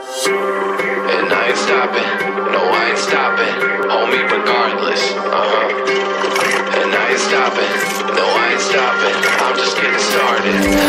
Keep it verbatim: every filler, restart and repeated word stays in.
And I ain't stopping, no I ain't stopping, homie regardless, uh-huh. And I ain't stopping, no I ain't stopping, I'm just getting started.